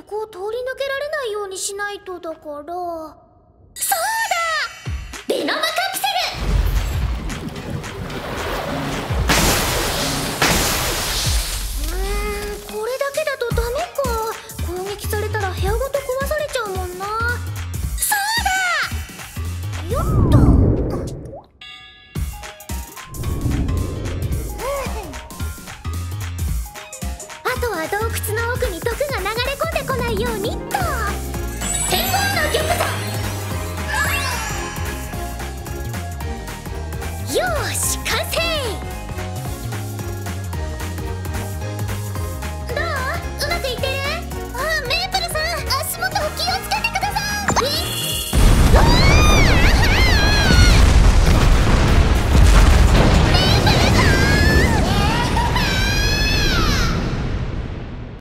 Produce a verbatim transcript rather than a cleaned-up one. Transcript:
こを通り抜けられないようにしないとだから。さ